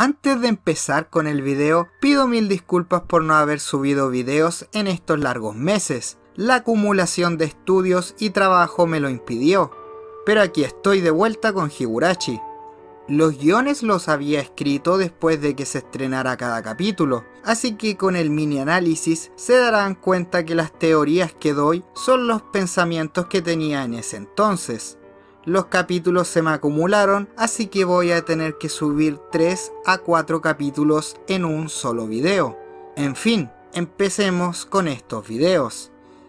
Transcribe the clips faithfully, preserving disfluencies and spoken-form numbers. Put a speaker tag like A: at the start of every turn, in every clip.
A: Antes de empezar con el video, pido mil disculpas por no haber subido videos en estos largos meses. La acumulación de estudios y trabajo me lo impidió. Pero aquí estoy de vuelta con Higurashi. Los guiones los había escrito después de que se estrenara cada capítulo, así que con el mini análisis se darán cuenta que las teorías que doy son los pensamientos que tenía en ese entonces. Los capítulos se me acumularon, así que voy a tener que subir tres a cuatro capítulos en un solo video. En fin, empecemos con estos videos.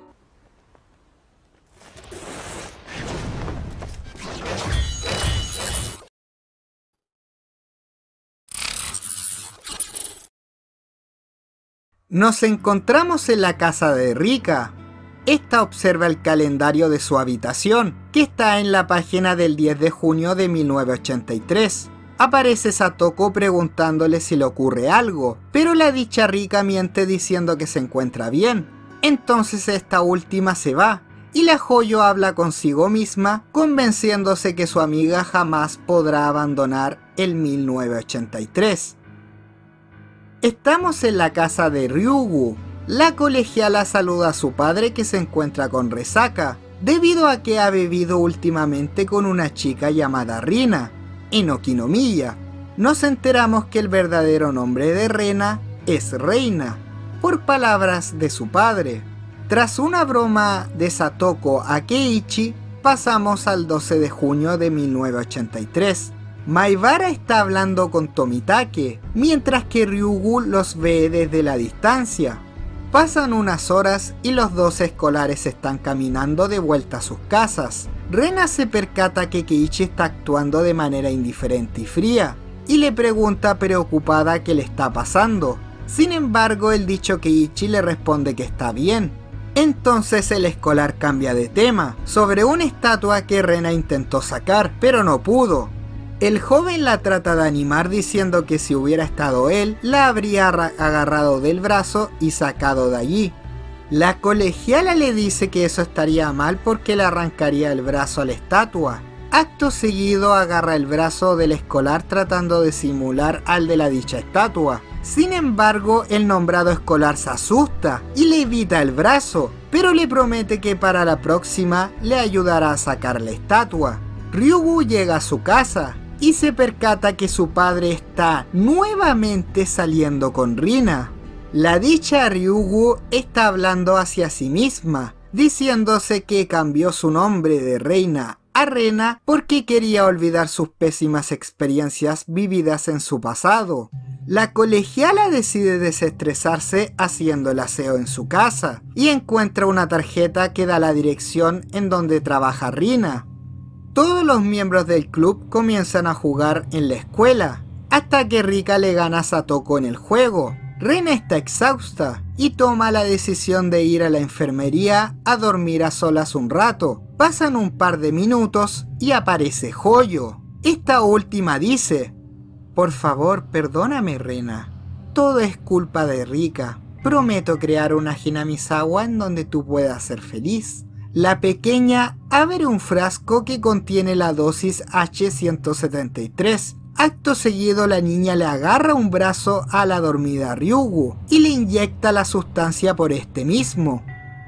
A: Nos encontramos en la casa de Rika. Esta observa el calendario de su habitación, que está en la página del diez de junio de mil novecientos ochenta y tres. Aparece Satoko preguntándole si le ocurre algo, pero la dicha Rika miente diciendo que se encuentra bien. Entonces esta última se va, y la Hoyo habla consigo misma, convenciéndose que su amiga jamás podrá abandonar el mil novecientos ochenta y tres. Estamos en la casa de Ryugu. La colegiala saluda a su padre que se encuentra con resaca, debido a que ha bebido últimamente con una chica llamada Rina, en Okinomiya. Nos enteramos que el verdadero nombre de Rena es Reina, por palabras de su padre. Tras una broma de Satoko a Keiichi, pasamos al doce de junio de mil novecientos ochenta y tres. Maibara está hablando con Tomitake, mientras que Ryugu los ve desde la distancia. Pasan unas horas y los dos escolares están caminando de vuelta a sus casas. Rena se percata que Keiichi está actuando de manera indiferente y fría, y le pregunta preocupada qué le está pasando. Sin embargo, el dicho Keiichi le responde que está bien. Entonces el escolar cambia de tema, sobre una estatua que Rena intentó sacar, pero no pudo. El joven la trata de animar diciendo que si hubiera estado él, la habría agarrado del brazo y sacado de allí. La colegiala le dice que eso estaría mal porque le arrancaría el brazo a la estatua. Acto seguido agarra el brazo del escolar tratando de simular al de la dicha estatua. Sin embargo, el nombrado escolar se asusta y le evita el brazo, pero le promete que para la próxima le ayudará a sacar la estatua. Ryugu llega a su casa y se percata que su padre está nuevamente saliendo con Rina. La dicha Ryugu está hablando hacia sí misma, diciéndose que cambió su nombre de Reina a Rena porque quería olvidar sus pésimas experiencias vividas en su pasado. La colegiala decide desestresarse haciendo el aseo en su casa y encuentra una tarjeta que da la dirección en donde trabaja Rina. Todos los miembros del club comienzan a jugar en la escuela, hasta que Rika le gana a Satoko en el juego. Rena está exhausta y toma la decisión de ir a la enfermería a dormir a solas un rato. Pasan un par de minutos y aparece Hoyo. Esta última dice: "Por favor, perdóname, Rena. Todo es culpa de Rika. Prometo crear una Hinamizawa en donde tú puedas ser feliz". La pequeña abre un frasco que contiene la dosis H ciento setenta y tres. Acto seguido la niña le agarra un brazo a la dormida Ryugu y le inyecta la sustancia por este mismo.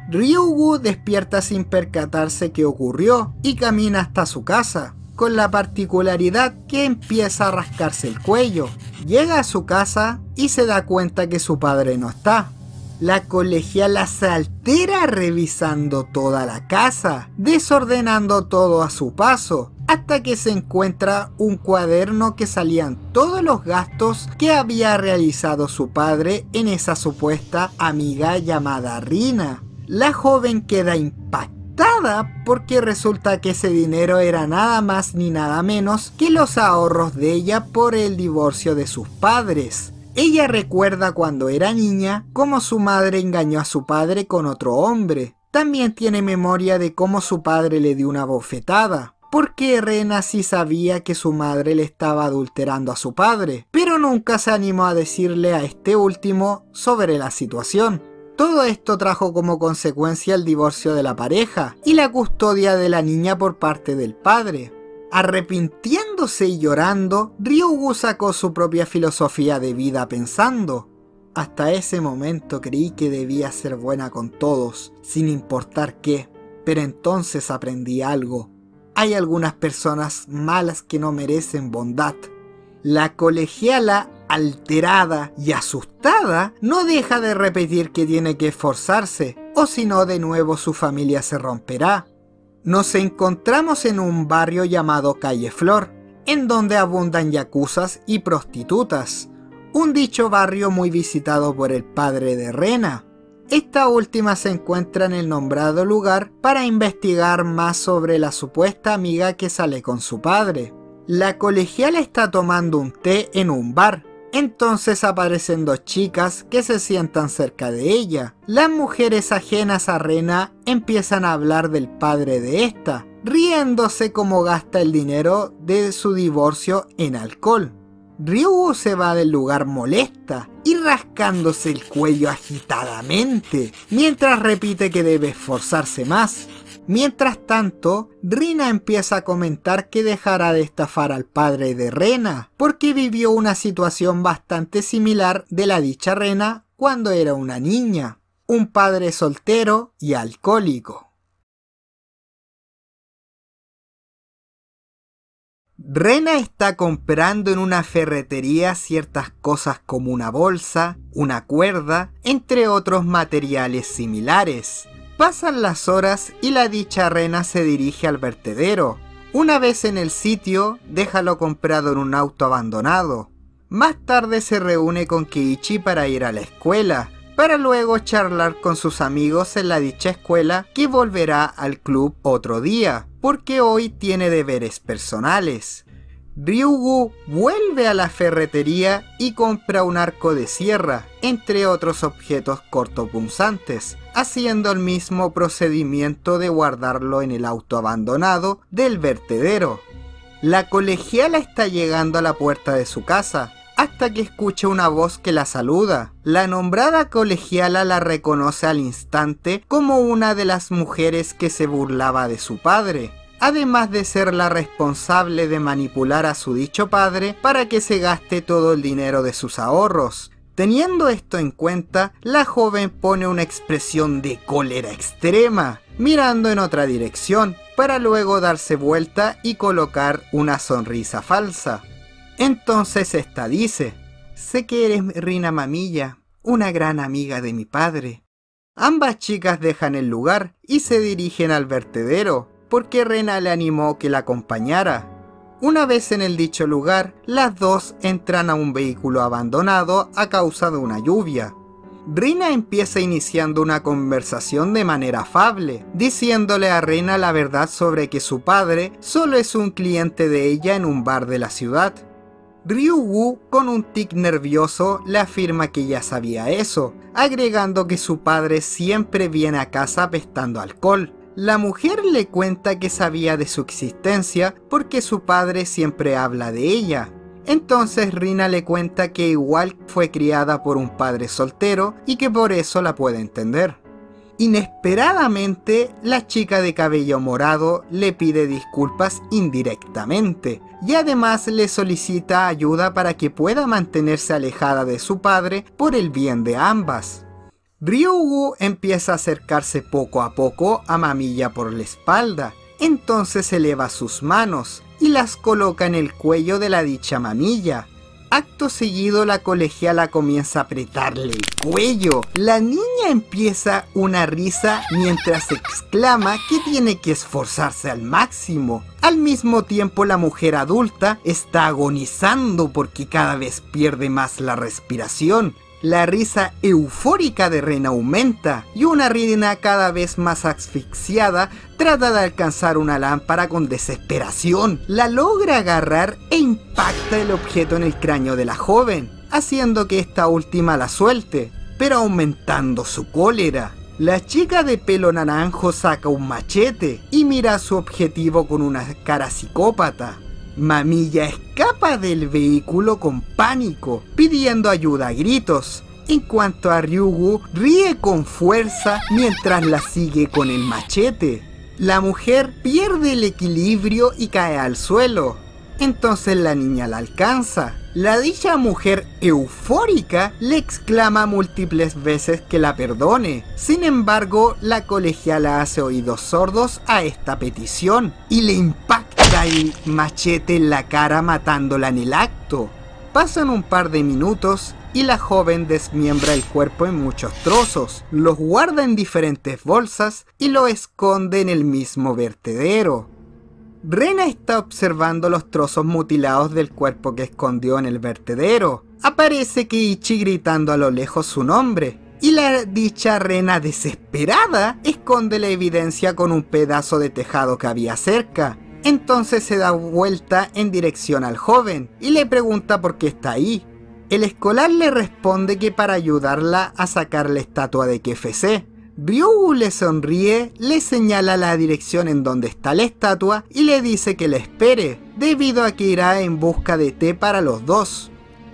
A: Ryugu despierta sin percatarse qué ocurrió y camina hasta su casa, con la particularidad que empieza a rascarse el cuello. Llega a su casa y se da cuenta que su padre no está. La colegiala se altera revisando toda la casa, desordenando todo a su paso, hasta que se encuentra un cuaderno que salían todos los gastos que había realizado su padre en esa supuesta amiga llamada Rina. La joven queda impactada porque resulta que ese dinero era nada más ni nada menos que los ahorros de ella por el divorcio de sus padres. Ella recuerda cuando era niña cómo su madre engañó a su padre con otro hombre. También tiene memoria de cómo su padre le dio una bofetada, porque Rena sí sabía que su madre le estaba adulterando a su padre, pero nunca se animó a decirle a este último sobre la situación. Todo esto trajo como consecuencia el divorcio de la pareja y la custodia de la niña por parte del padre. Arrepintiéndose y llorando, Ryugu sacó su propia filosofía de vida pensando: hasta ese momento creí que debía ser buena con todos, sin importar qué, pero entonces aprendí algo. Hay algunas personas malas que no merecen bondad. La colegiala, alterada y asustada, no deja de repetir que tiene que esforzarse, o si no de nuevo su familia se romperá. Nos encontramos en un barrio llamado Calle Flor, en donde abundan yakuzas y prostitutas, un dicho barrio muy visitado por el padre de Rena. Esta última se encuentra en el nombrado lugar para investigar más sobre la supuesta amiga que sale con su padre. La colegiala está tomando un té en un bar. Entonces aparecen dos chicas que se sientan cerca de ella. Las mujeres ajenas a Rena empiezan a hablar del padre de esta, riéndose cómo gasta el dinero de su divorcio en alcohol. Ryugu se va del lugar molesta y rascándose el cuello agitadamente, mientras repite que debe esforzarse más. Mientras tanto, Rina empieza a comentar que dejará de estafar al padre de Rena, porque vivió una situación bastante similar de la dicha Rena cuando era una niña, un padre soltero y alcohólico. Rena está comprando en una ferretería ciertas cosas como una bolsa, una cuerda, entre otros materiales similares. Pasan las horas y la dicha Rena se dirige al vertedero. Una vez en el sitio, deja lo comprado en un auto abandonado. Más tarde se reúne con Keiichi para ir a la escuela, para luego charlar con sus amigos en la dicha escuela, que volverá al club otro día, porque hoy tiene deberes personales. Ryugu vuelve a la ferretería y compra un arco de sierra, entre otros objetos cortopunzantes, haciendo el mismo procedimiento de guardarlo en el auto abandonado del vertedero. La colegiala está llegando a la puerta de su casa, hasta que escucha una voz que la saluda. La nombrada colegiala la reconoce al instante como una de las mujeres que se burlaba de su padre, además de ser la responsable de manipular a su dicho padre para que se gaste todo el dinero de sus ahorros. Teniendo esto en cuenta, la joven pone una expresión de cólera extrema, mirando en otra dirección, para luego darse vuelta y colocar una sonrisa falsa. Entonces esta dice: sé que eres Rina Mamilla, una gran amiga de mi padre. Ambas chicas dejan el lugar y se dirigen al vertedero, porque Rena le animó que la acompañara. Una vez en el dicho lugar, las dos entran a un vehículo abandonado a causa de una lluvia. Rina empieza iniciando una conversación de manera afable, diciéndole a Rena la verdad sobre que su padre solo es un cliente de ella en un bar de la ciudad. Ryugu, con un tic nervioso, le afirma que ya sabía eso, agregando que su padre siempre viene a casa apestando alcohol. La mujer le cuenta que sabía de su existencia porque su padre siempre habla de ella. Entonces Rina le cuenta que igual fue criada por un padre soltero y que por eso la puede entender. Inesperadamente, la chica de cabello morado le pide disculpas indirectamente y además le solicita ayuda para que pueda mantenerse alejada de su padre por el bien de ambas. Ryugu empieza a acercarse poco a poco a Mamilla por la espalda, entonces eleva sus manos y las coloca en el cuello de la dicha Mamilla. Acto seguido, la colegiala comienza a apretarle el cuello. La niña empieza una risa mientras exclama que tiene que esforzarse al máximo. Al mismo tiempo, la mujer adulta está agonizando porque cada vez pierde más la respiración. La risa eufórica de Rena aumenta y una Rina cada vez más asfixiada trata de alcanzar una lámpara con desesperación. La logra agarrar e impacta el objeto en el cráneo de la joven, haciendo que esta última la suelte, pero aumentando su cólera. La chica de pelo naranjo saca un machete y mira a su objetivo con una cara psicópata. Mamilla escapa del vehículo con pánico, pidiendo ayuda a gritos. En cuanto a Ryugu, ríe con fuerza mientras la sigue con el machete. La mujer pierde el equilibrio y cae al suelo. Entonces la niña la alcanza. La dicha mujer eufórica le exclama múltiples veces que la perdone. Sin embargo, la colegiala hace oídos sordos a esta petición y le impacta el machete en la cara matándola en el acto. Pasan un par de minutos y la joven desmiembra el cuerpo en muchos trozos, los guarda en diferentes bolsas y lo esconde en el mismo vertedero. Rena está observando los trozos mutilados del cuerpo que escondió en el vertedero. Aparece Keiichi gritando a lo lejos su nombre, y la dicha Rena desesperada esconde la evidencia con un pedazo de tejado que había cerca. Entonces se da vuelta en dirección al joven y le pregunta por qué está ahí. El escolar le responde que para ayudarla a sacar la estatua de K F C. Ryugu le sonríe, le señala la dirección en donde está la estatua y le dice que la espere, debido a que irá en busca de té para los dos.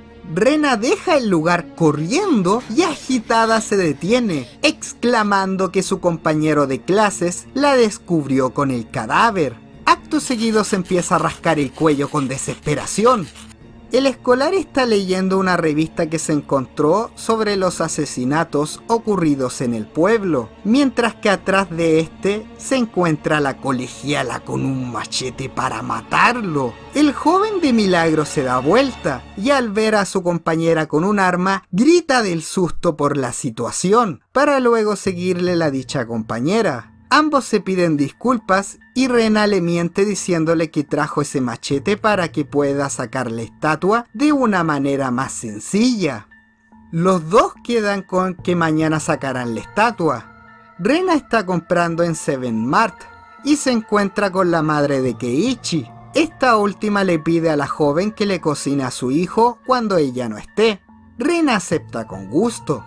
A: Rena deja el lugar corriendo y agitada se detiene, exclamando que su compañero de clases la descubrió con el cadáver. Acto seguido se empieza a rascar el cuello con desesperación. El escolar está leyendo una revista que se encontró sobre los asesinatos ocurridos en el pueblo, mientras que atrás de este se encuentra la colegiala con un machete para matarlo. El joven de milagro se da vuelta y al ver a su compañera con un arma, grita del susto por la situación, para luego seguirle la dicha compañera. Ambos se piden disculpas y Rena le miente diciéndole que trajo ese machete para que pueda sacar la estatua de una manera más sencilla. Los dos quedan con que mañana sacarán la estatua. Rena está comprando en Seven Mart y se encuentra con la madre de Keiichi. Esta última le pide a la joven que le cocine a su hijo cuando ella no esté. Rena acepta con gusto.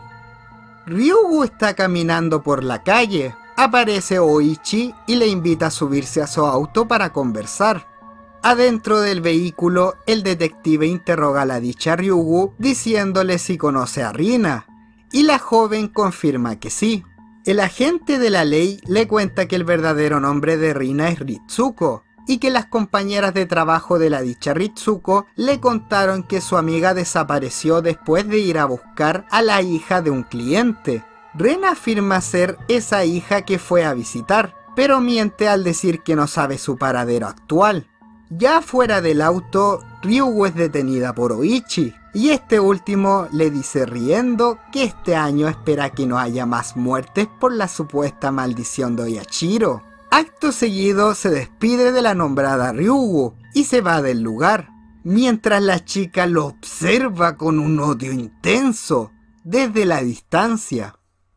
A: Ryugu está caminando por la calle. Aparece Oichi y le invita a subirse a su auto para conversar. Adentro del vehículo, el detective interroga a la dicha Ryugu diciéndole si conoce a Rina, y la joven confirma que sí. El agente de la ley le cuenta que el verdadero nombre de Rina es Ritsuko, y que las compañeras de trabajo de la dicha Ritsuko le contaron que su amiga desapareció después de ir a buscar a la hija de un cliente. Rena afirma ser esa hija que fue a visitar, pero miente al decir que no sabe su paradero actual. Ya fuera del auto, Ryugu es detenida por Oichi, y este último le dice riendo que este año espera que no haya más muertes por la supuesta maldición de Oyashiro. Acto seguido se despide de la nombrada Ryugu y se va del lugar, mientras la chica lo observa con un odio intenso desde la distancia.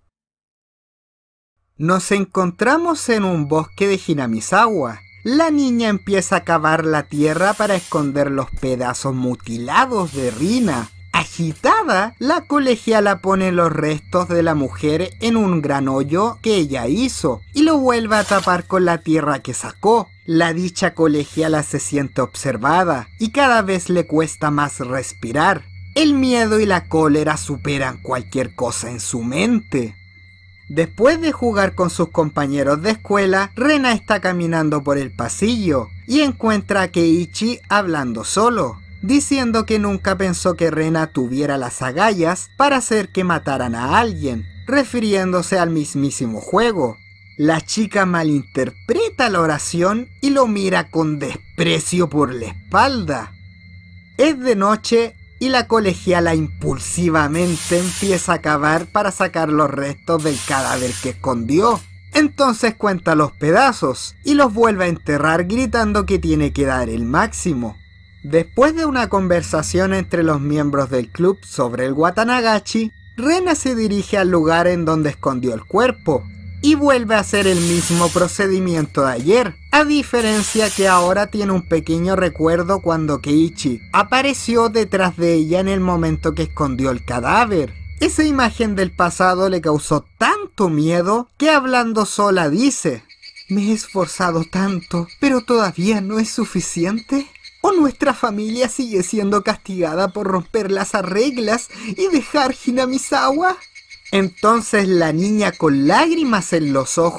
A: Nos encontramos en un bosque de Hinamizawa. La niña empieza a cavar la tierra para esconder los pedazos mutilados de Rina. Agitada, la colegiala pone los restos de la mujer en un gran hoyo que ella hizo y lo vuelve a tapar con la tierra que sacó. La dicha colegiala se siente observada y cada vez le cuesta más respirar. El miedo y la cólera superan cualquier cosa en su mente. Después de jugar con sus compañeros de escuela, Rena está caminando por el pasillo y encuentra a Keiichi hablando solo, diciendo que nunca pensó que Rena tuviera las agallas para hacer que mataran a alguien, refiriéndose al mismísimo juego. La chica malinterpreta la oración y lo mira con desprecio por la espalda. Es de noche y la colegiala impulsivamente empieza a cavar para sacar los restos del cadáver que escondió. Entonces cuenta los pedazos y los vuelve a enterrar gritando que tiene que dar el máximo. Después de una conversación entre los miembros del club sobre el Watanagachi, Rena se dirige al lugar en donde escondió el cuerpo y vuelve a hacer el mismo procedimiento de ayer, a diferencia que ahora tiene un pequeño recuerdo cuando Keiichi apareció detrás de ella en el momento que escondió el cadáver. Esa imagen del pasado le causó tanto miedo que hablando sola dice: «Me he esforzado tanto, pero todavía no es suficiente. ¿O nuestra familia sigue siendo castigada por romper las reglas y dejar Hinamizawa?». Entonces la niña con lágrimas en los ojos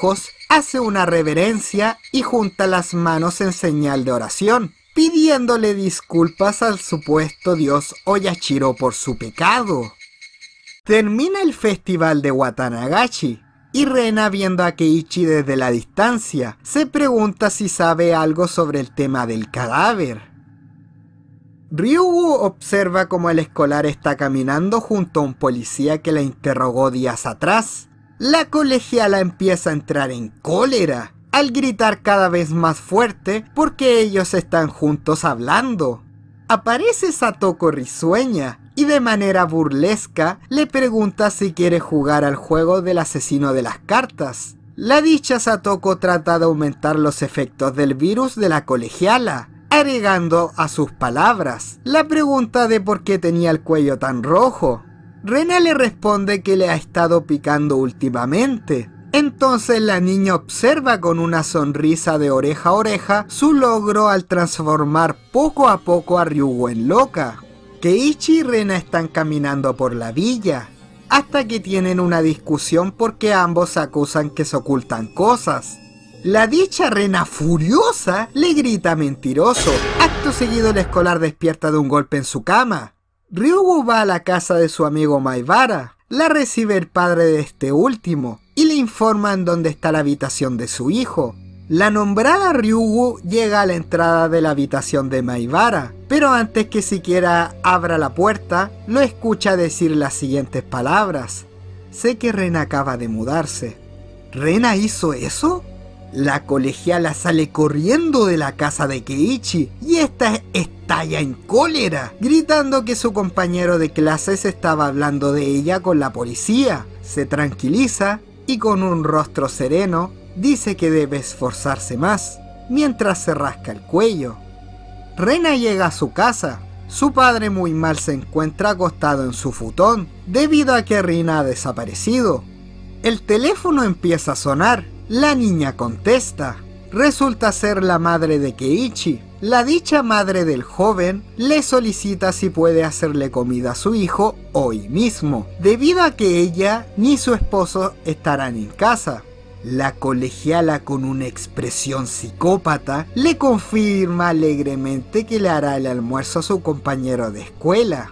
A: hace una reverencia y junta las manos en señal de oración, pidiéndole disculpas al supuesto dios Oyashiro por su pecado. Termina el festival de Watanagachi, y Rena, viendo a Keiichi desde la distancia, se pregunta si sabe algo sobre el tema del cadáver. Ryugu observa cómo el escolar está caminando junto a un policía que la interrogó días atrás. La colegiala empieza a entrar en cólera, al gritar cada vez más fuerte porque ellos están juntos hablando. Aparece Satoko risueña y de manera burlesca le pregunta si quiere jugar al juego del asesino de las cartas. La dicha Satoko trata de aumentar los efectos del virus de la colegiala, agregando a sus palabras la pregunta de por qué tenía el cuello tan rojo. Rena le responde que le ha estado picando últimamente. Entonces la niña observa con una sonrisa de oreja a oreja su logro al transformar poco a poco a Ryugu en loca. Keiichi y Rena están caminando por la villa, hasta que tienen una discusión porque ambos se acusan que se ocultan cosas. La dicha Rena, furiosa, le grita mentiroso. Acto seguido el escolar despierta de un golpe en su cama. Ryugu va a la casa de su amigo Maibara, la recibe el padre de este último y le informa en dónde está la habitación de su hijo. La nombrada Ryugu llega a la entrada de la habitación de Maibara, pero antes que siquiera abra la puerta, lo escucha decir las siguientes palabras: sé que Rena acaba de mudarse. ¿Rena hizo eso? La colegiala sale corriendo de la casa de Keiichi y esta estalla en cólera, gritando que su compañero de clases estaba hablando de ella con la policía. Se tranquiliza y con un rostro sereno dice que debe esforzarse más, mientras se rasca el cuello. Rena llega a su casa. Su padre muy mal se encuentra acostado en su futón, debido a que Rina ha desaparecido. El teléfono empieza a sonar. La niña contesta. Resulta ser la madre de Keiichi. La dicha madre del joven le solicita si puede hacerle comida a su hijo hoy mismo, debido a que ella ni su esposo estarán en casa. La colegiala, con una expresión psicópata, le confirma alegremente que le hará el almuerzo a su compañero de escuela.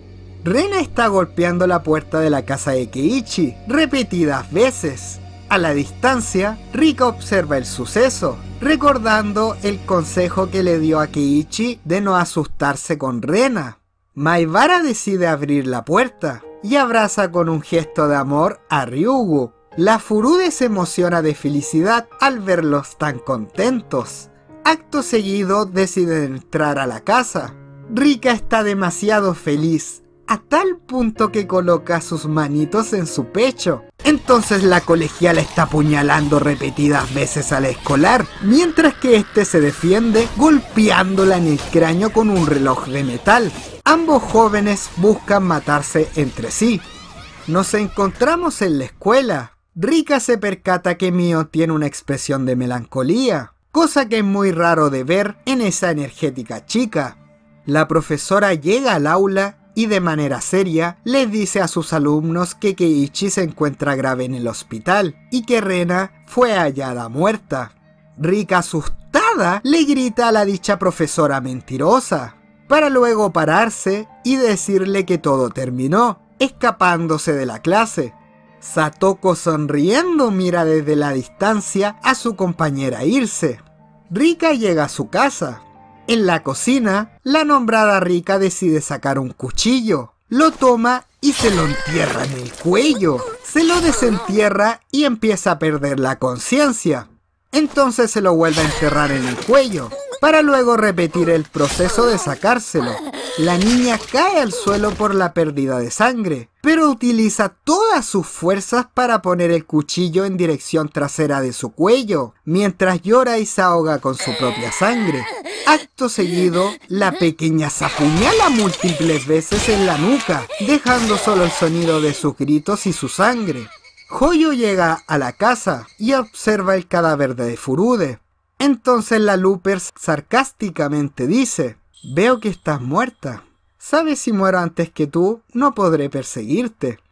A: Rena está golpeando la puerta de la casa de Keiichi repetidas veces. A la distancia, Rika observa el suceso, recordando el consejo que le dio a Keiichi de no asustarse con Rena. Maibara decide abrir la puerta y abraza con un gesto de amor a Ryugu. La Furude se emociona de felicidad al verlos tan contentos. Acto seguido deciden entrar a la casa. Rika está demasiado feliz, a tal punto que coloca sus manitos en su pecho. Entonces la colegiala está apuñalando repetidas veces al escolar, mientras que este se defiende golpeándola en el cráneo con un reloj de metal. Ambos jóvenes buscan matarse entre sí. Nos encontramos en la escuela. Rika se percata que Mio tiene una expresión de melancolía, cosa que es muy raro de ver en esa energética chica. La profesora llega al aula y de manera seria les dice a sus alumnos que Keiichi se encuentra grave en el hospital y que Rena fue hallada muerta. Rika, asustada, le grita a la dicha profesora mentirosa, para luego pararse y decirle que todo terminó, escapándose de la clase. Satoko, sonriendo, mira desde la distancia a su compañera irse. Rika llega a su casa. En la cocina, la nombrada Rika decide sacar un cuchillo. Lo toma y se lo entierra en el cuello. Se lo desentierra y empieza a perder la conciencia. Entonces se lo vuelve a enterrar en el cuello, para luego repetir el proceso de sacárselo. La niña cae al suelo por la pérdida de sangre, pero utiliza todas sus fuerzas para poner el cuchillo en dirección trasera de su cuello, mientras llora y se ahoga con su propia sangre. Acto seguido, la pequeña se apuñala múltiples veces en la nuca, dejando solo el sonido de sus gritos y su sangre. Hoyo llega a la casa y observa el cadáver de Furude. Entonces la Looper sarcásticamente dice: veo que estás muerta. Sabes, si muero antes que tú, no podré perseguirte.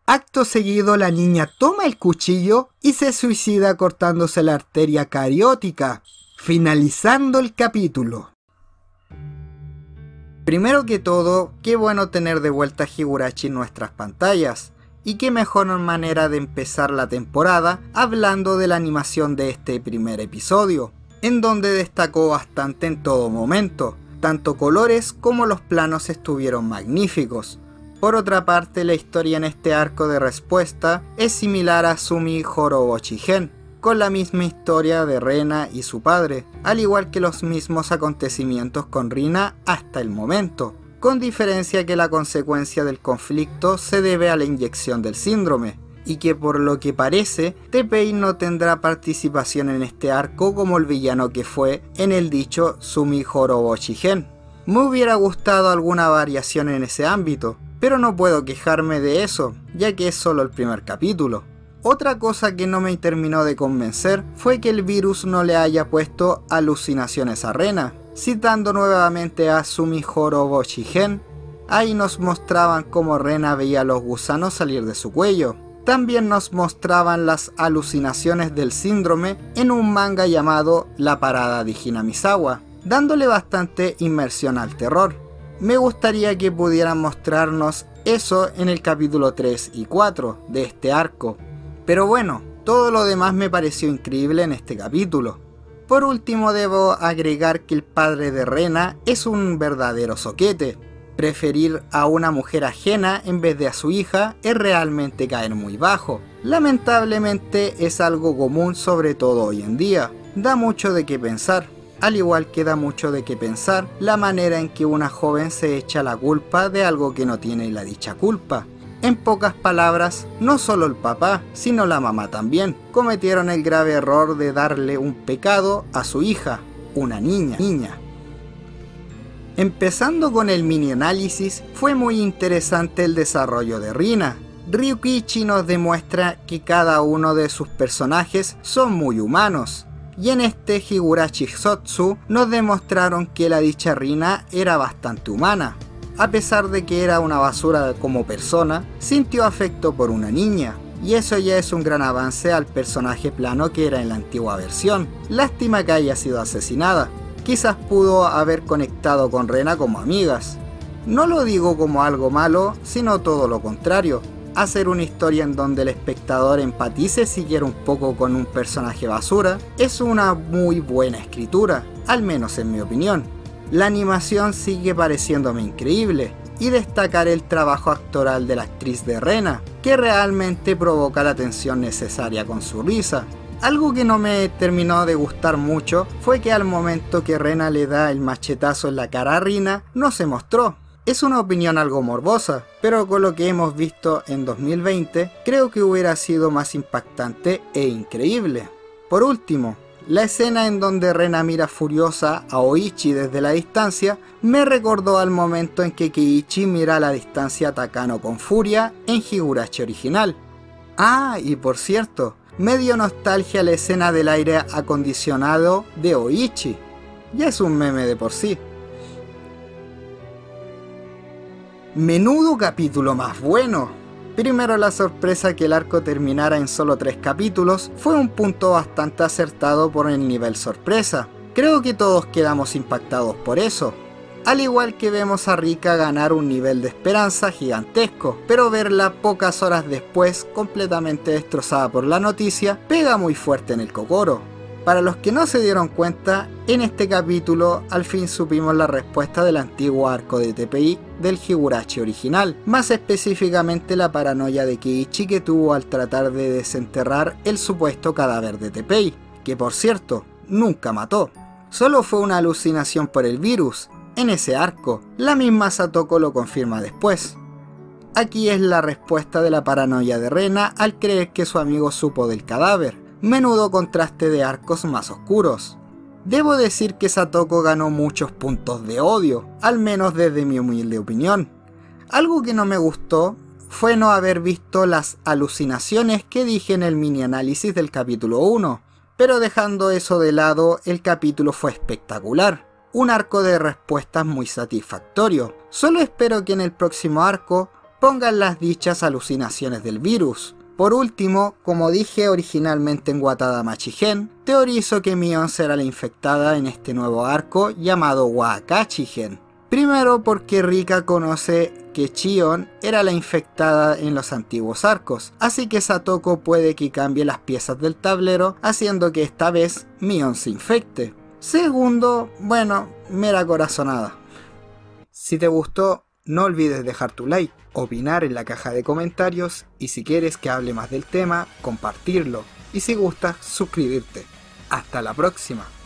A: Acto seguido la niña toma el cuchillo y se suicida cortándose la arteria cariótica, finalizando el capítulo. Primero que todo, qué bueno tener de vuelta a Higurashi en nuestras pantallas, y qué mejor manera de empezar la temporada hablando de la animación de este primer episodio, en donde destacó bastante en todo momento, tanto colores como los planos estuvieron magníficos. Por otra parte, la historia en este arco de respuesta es similar a Sumi Horobochigen, con la misma historia de Rena y su padre, al igual que los mismos acontecimientos con Rina hasta el momento, con diferencia que la consecuencia del conflicto se debe a la inyección del síndrome, y que por lo que parece, Teppei no tendrá participación en este arco como el villano que fue en el dicho Sumi Horobochigen. Me hubiera gustado alguna variación en ese ámbito, pero no puedo quejarme de eso, ya que es solo el primer capítulo. Otra cosa que no me terminó de convencer fue que el virus no le haya puesto alucinaciones a Rena. Citando nuevamente a Sumi Horobochigen, ahí nos mostraban cómo Rena veía los gusanos salir de su cuello. También nos mostraban las alucinaciones del síndrome en un manga llamado La Parada de Hinamizawa, dándole bastante inmersión al terror. Me gustaría que pudieran mostrarnos eso en el capítulo tres y cuatro de este arco. Pero bueno, todo lo demás me pareció increíble en este capítulo. Por último, debo agregar que el padre de Rena es un verdadero zoquete. Preferir a una mujer ajena en vez de a su hija es realmente caer muy bajo. Lamentablemente es algo común, sobre todo hoy en día. Da mucho de qué pensar. Al igual que da mucho de qué pensar la manera en que una joven se echa la culpa de algo que no tiene la dicha culpa. En pocas palabras, no solo el papá, sino la mamá también, cometieron el grave error de darle un pecado a su hija, una niña. niña. Empezando con el mini análisis, fue muy interesante el desarrollo de Rina. Ryukichi nos demuestra que cada uno de sus personajes son muy humanos. Y en este Higurashi Sotsu nos demostraron que la dicha Rina era bastante humana. A pesar de que era una basura como persona, sintió afecto por una niña. Y eso ya es un gran avance al personaje plano que era en la antigua versión. Lástima que haya sido asesinada. Quizás pudo haber conectado con Rena como amigas. No lo digo como algo malo, sino todo lo contrario. Hacer una historia en donde el espectador empatice siquiera un poco con un personaje basura es una muy buena escritura, al menos en mi opinión. La animación sigue pareciéndome increíble, y destacar el trabajo actoral de la actriz de Rena, que realmente provoca la tensión necesaria con su risa. Algo que no me terminó de gustar mucho fue que al momento que Rena le da el machetazo en la cara a Rina, no se mostró. Es una opinión algo morbosa, pero con lo que hemos visto en dos mil veinte, creo que hubiera sido más impactante e increíble. Por último, la escena en donde Rena mira furiosa a Oichi desde la distancia me recordó al momento en que Keiichi mira a la distancia a Takano con furia en Higurashi original. Ah, y por cierto, me dio nostalgia la escena del aire acondicionado de Oichi. Ya es un meme de por sí. Menudo capítulo más bueno. Primero, la sorpresa que el arco terminara en solo tres capítulos fue un punto bastante acertado por el nivel sorpresa. Creo que todos quedamos impactados por eso. Al igual que vemos a Rika ganar un nivel de esperanza gigantesco, pero verla pocas horas después completamente destrozada por la noticia pega muy fuerte en el cocoro. Para los que no se dieron cuenta, en este capítulo al fin supimos la respuesta del antiguo arco de Teppei del Higurashi original, más específicamente la paranoia de Keiichi que tuvo al tratar de desenterrar el supuesto cadáver de Teppei, que por cierto, nunca mató. Solo fue una alucinación por el virus. En ese arco, la misma Satoko lo confirma después. Aquí es la respuesta de la paranoia de Rena al creer que su amigo supo del cadáver. Menudo contraste de arcos más oscuros. Debo decir que Satoko ganó muchos puntos de odio, al menos desde mi humilde opinión. Algo que no me gustó fue no haber visto las alucinaciones que dije en el mini análisis del capítulo uno, pero dejando eso de lado, el capítulo fue espectacular. Un arco de respuestas muy satisfactorio. Solo espero que en el próximo arco pongan las dichas alucinaciones del virus. Por último, como dije originalmente en Watada Machigen, teorizo que Mion será la infectada en este nuevo arco llamado Wakachigen. Primero porque Rika conoce que Chion era la infectada en los antiguos arcos, así que Satoko puede que cambie las piezas del tablero, haciendo que esta vez Mion se infecte. Segundo, bueno, mera corazonada. Si te gustó, no olvides dejar tu like, opinar en la caja de comentarios y si quieres que hable más del tema, compartirlo y si gustas, suscribirte. Hasta la próxima.